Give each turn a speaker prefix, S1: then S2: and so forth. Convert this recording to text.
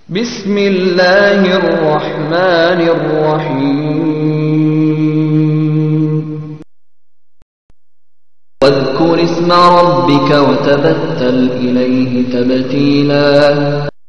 S1: بسم الله الرحمن الرحيم واذكر اسم ربك وتبتل إليه تبتيلا